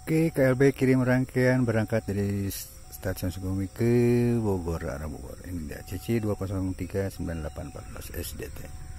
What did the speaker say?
Oke, KLB kirim rangkaian berangkat dari Stasiun Sukabumi ke Bogor, arah Bogor. Ini dia CC 2039814 SDT.